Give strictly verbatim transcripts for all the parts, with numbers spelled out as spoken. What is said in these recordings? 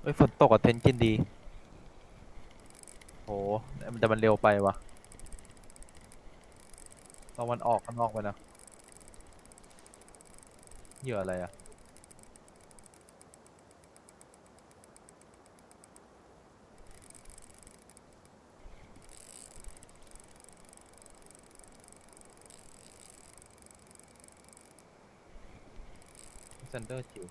เอ้ยฝนตกอ่ะเทนกินดีโหมันแต่มันเร็วไปวะลองมันออกข้างนอกไปนะเหยื่ออะไรอ่ะเซนเดอร์จิ๋ว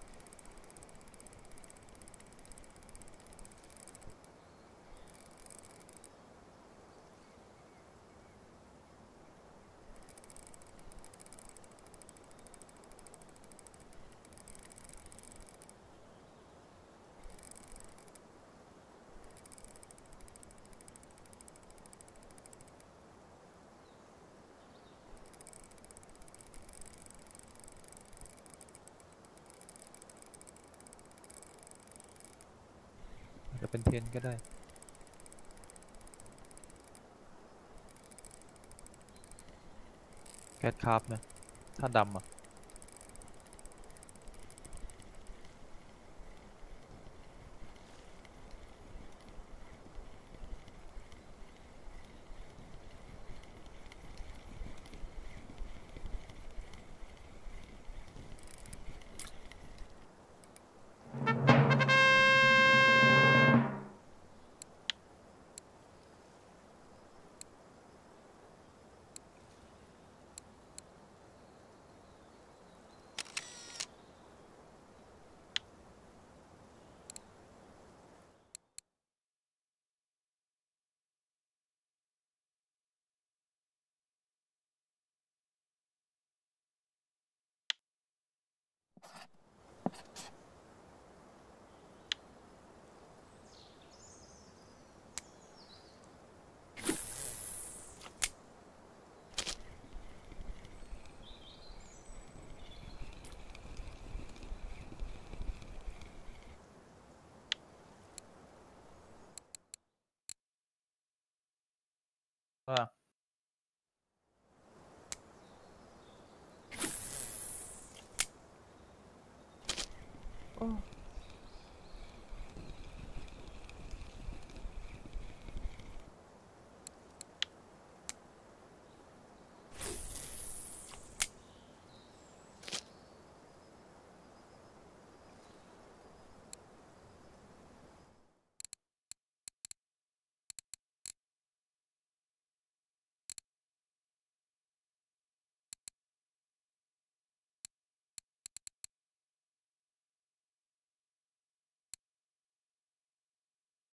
จะเป็นเทนก็ได้แคทคราฟนะถ้าดำอ่ะว่าโอ้